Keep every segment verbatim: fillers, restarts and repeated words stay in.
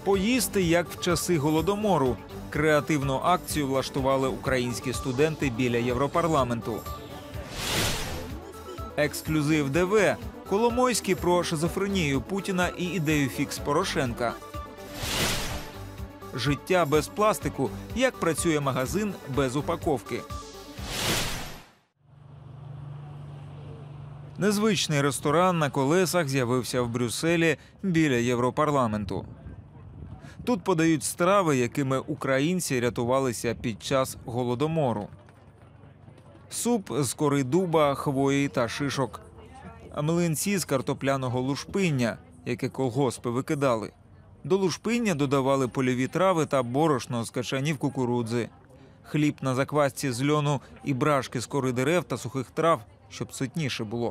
Поїсти, як в часи Голодомору. Креативну акцію влаштували українські студенти біля Європарламенту. Ексклюзив ДВ. Коломойський про шизофренію Путіна і ідею фікс Порошенка. Життя без пластику. Як працює магазин без упаковки. Незвичний ресторан на колесах з'явився в Брюсселі біля Європарламенту. Тут подають страви, якими українці рятувалися під час Голодомору. Суп з кори дуба, хвої та шишок. Млинці з картопляного лушпиння, яке колгоспи викидали. До лушпиння додавали польові трави та борошно з качанів кукурудзи. Хліб на заквасці з льону і брашки з кори дерев та сухих трав, щоб ситніше було.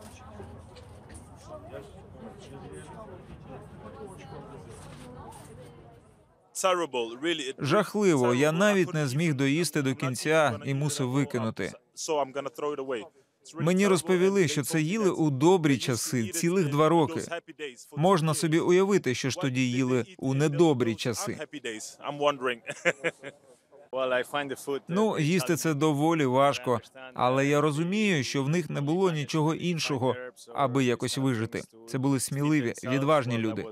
Жахливо. Я навіть не зміг доїсти до кінця і мусив викинути. Мені розповіли, що це їли у добрі часи, цілих два роки. Можна собі уявити, що ж тоді їли у недобрі часи. Ну, їсти це доволі важко, але я розумію, що в них не було нічого іншого, аби якось вижити. Це були сміливі, відважні люди.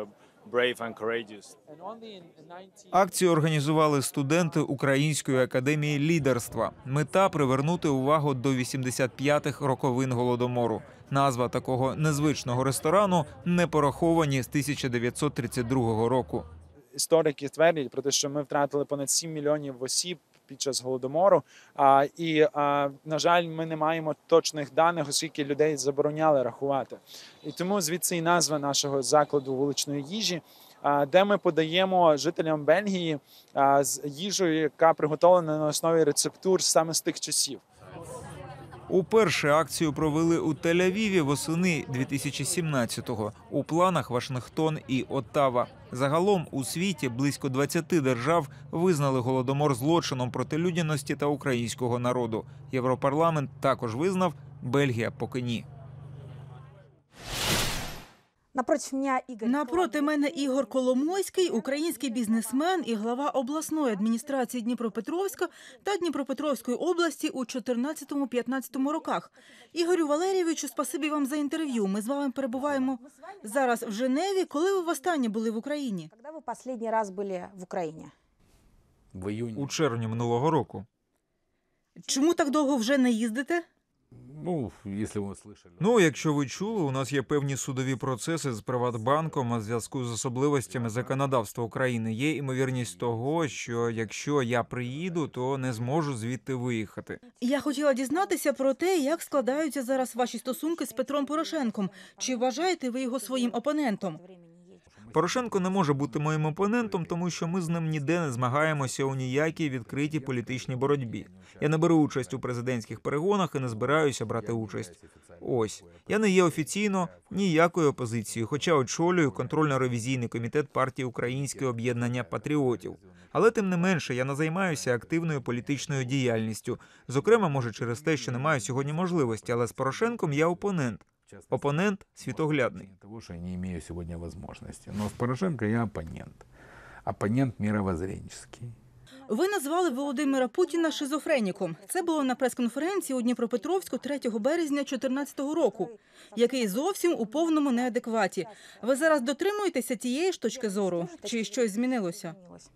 Акцію організували студенти Української академії лідерства. Мета – привернути увагу до вісімдесят п'ятих роковин Голодомору. Назва такого незвичного ресторану «Не пораховані» з тисяча дев'ятсот тридцять другого року. Історики твердять про те, що ми втратили понад сім мільйонів осіб під час Голодомору. А, і, а, на жаль, ми не маємо точних даних, оскільки людей забороняли рахувати. І тому звідси і назва нашого закладу вуличної їжі, а, де ми подаємо жителям Бельгії а, з їжею, яка приготовлена на основі рецептур саме з тих часів. Уперше акцію провели у Тель-Авіві восени дві тисячі сімнадцятого. У планах Вашингтон і Оттава. Загалом у світі близько двадцяти держав визнали Голодомор злочином проти людяності та українського народу. Європарламент також визнав, Бельгія поки ні. Напроти мене Ігор Коломойський, український бізнесмен і глава обласної адміністрації Дніпропетровська та Дніпропетровської області у чотирнадцятому-п'ятнадцятому роках. Ігорю Валерійовичу, спасибі вам за інтерв'ю. Ми з вами перебуваємо зараз в Женеві. Коли ви востаннє були в Україні? Коли ви останній раз були в Україні? У червні минулого року. Чому так довго вже не їздите? Ну, якщо ви слышали. Ну, якщо ви чули, у нас є певні судові процеси з Приватбанком у зв'язку з особливостями законодавства України. Є ймовірність того, що якщо я приїду, то не зможу звідти виїхати. Я хотіла дізнатися про те, як складаються зараз ваші стосунки з Петром Порошенком. Чи вважаєте ви його своїм опонентом? Порошенко не може бути моїм опонентом, тому що ми з ним ніде не змагаємося у ніякій відкритій політичній боротьбі. Я не беру участь у президентських перегонах і не збираюся брати участь. Ось. Я не є офіційно ніякою опозицією, хоча очолюю контрольно-ревізійний комітет партії «Українське об'єднання патріотів». Але тим не менше, я не займаюся активною політичною діяльністю. Зокрема, може через те, що не маю сьогодні можливості, але з Порошенком я опонент. Опонент світоглядний. Того, що я не маю сьогодні можливості. Але з Порошенко я опонент. Опонент мировоззренческий. Ви назвали Володимира Путіна шизофреніком. Це було на прес-конференції у Дніпропетровську третього березня дві тисячі чотирнадцятого року, який зовсім у повному неадекваті. Ви зараз дотримуєтеся тієї ж точки зору? Чи щось змінилося?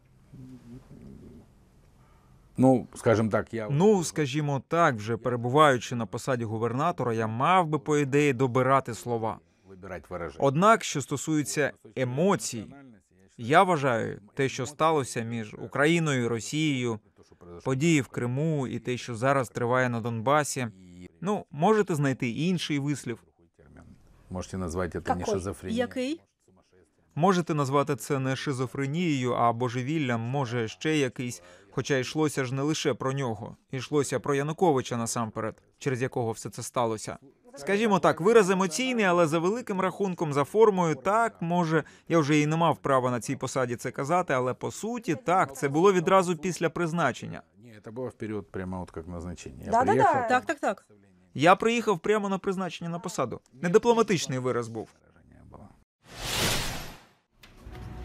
Ну, скажімо так, я... Ну, скажімо так, вже перебуваючи на посаді губернатора, я мав би, по ідеї, добирати слова. Однак, що стосується емоцій, я вважаю, те, що сталося між Україною і Росією, події в Криму і те, що зараз триває на Донбасі, ну, можете знайти інший вислів. Можете назвати це не шизофренією. Який? Можете назвати це не шизофренією, а божевіллям, може ще якийсь, хоча йшлося ж не лише про нього. Йшлося про Януковича насамперед, через якого все це сталося. Скажімо так, вираз емоційний, але за великим рахунком, за формою, так, може, я вже і не мав права на цій посаді це казати, але по суті, так, це було відразу після призначення. Ні, це було вперед, прямо от як назначення. Я Да, да, приїхав... да. Так, так, так. Я приїхав прямо на призначення на посаду. Не дипломатичний вираз був.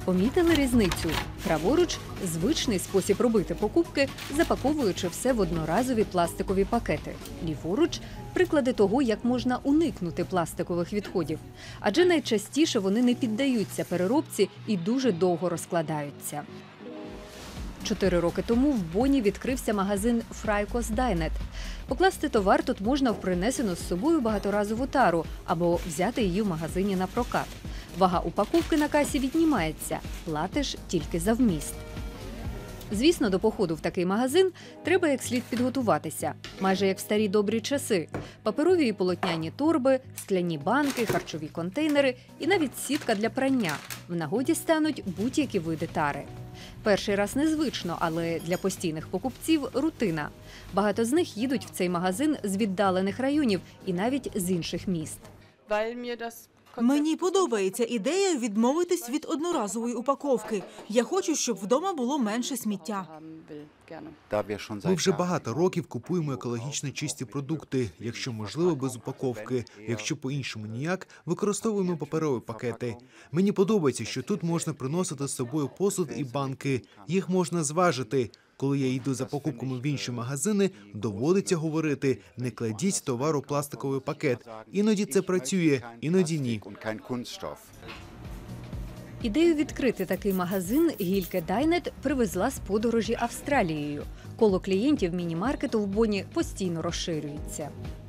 Помітили різницю? Праворуч – звичний спосіб робити покупки, запаковуючи все в одноразові пластикові пакети. Ліворуч – приклади того, як можна уникнути пластикових відходів. Адже найчастіше вони не піддаються переробці і дуже довго розкладаються. Чотири роки тому в Бонні відкрився магазин Фрайкос Дайнет. Покласти товар тут можна в принесену з собою багаторазову тару або взяти її в магазині на прокат. Вага упаковки на касі віднімається, платиш тільки за вміст. Звісно, до походу в такий магазин треба як слід підготуватися, майже як в старі добрі часи. Паперові і полотняні торби, скляні банки, харчові контейнери і навіть сітка для прання. В нагоді стануть будь-які види тари. Перший раз незвично, але для постійних покупців – рутина. Багато з них їдуть в цей магазин з віддалених районів і навіть з інших міст. Мені подобається ідея відмовитись від одноразової упаковки. Я хочу, щоб вдома було менше сміття. Ми вже багато років купуємо екологічно чисті продукти, якщо можливо без упаковки, якщо по-іншому ніяк, використовуємо паперові пакети. Мені подобається, що тут можна приносити з собою посуд і банки, їх можна зважити. Коли я йду за покупками в інші магазини, доводиться говорити – не кладіть товар у пластиковий пакет. Іноді це працює, іноді ні. Ідею відкрити такий магазин Гільке Дайнет привезла з подорожі Австралією. Коло клієнтів міні-маркету в Бонні постійно розширюється.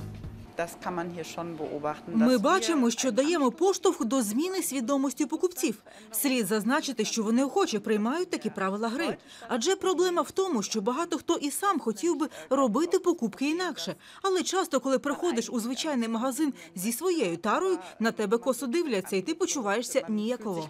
Ми бачимо, що даємо поштовх до зміни свідомості покупців. Слід зазначити, що вони охоче приймають такі правила гри. Адже проблема в тому, що багато хто і сам хотів би робити покупки інакше. Але часто, коли приходиш у звичайний магазин зі своєю тарою, на тебе косо дивляться, і ти почуваєшся ніяково.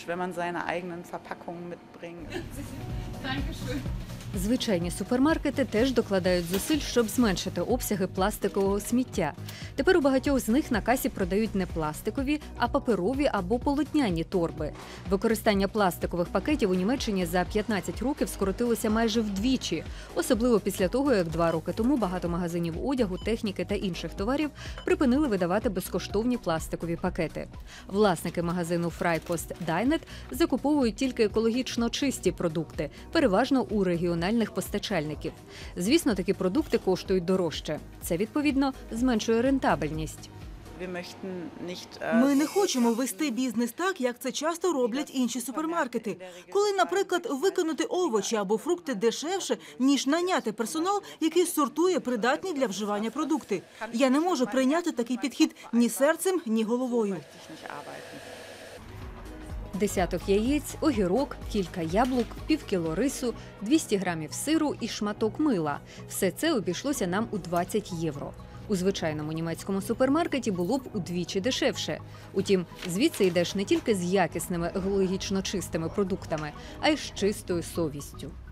Звичайні супермаркети теж докладають зусиль, щоб зменшити обсяги пластикового сміття. Тепер у багатьох з них на касі продають не пластикові, а паперові або полотняні торби. Використання пластикових пакетів у Німеччині за п'ятнадцять років скоротилося майже вдвічі. Особливо після того, як два роки тому багато магазинів одягу, техніки та інших товарів припинили видавати безкоштовні пластикові пакети. Власники магазину Фрайкост Дайнет закуповують тільки екологічно чисті продукти, переважно у регіональних постачальників. Звісно, такі продукти коштують дорожче. Це, відповідно, зменшує рентабельність. Ми не хочемо вести бізнес так, як це часто роблять інші супермаркети. Коли, наприклад, викинути овочі або фрукти дешевше, ніж наняти персонал, який сортує придатні для вживання продукти. Я не можу прийняти такий підхід ні серцем, ні головою. Десяток яєць, огірок, кілька яблук, півкіло рису, двісті грамів сиру і шматок мила. Все це обійшлося нам у двадцять євро. У звичайному німецькому супермаркеті було б удвічі дешевше. Утім, звідси йдеш не тільки з якісними, екологічно чистими продуктами, а й з чистою совістю.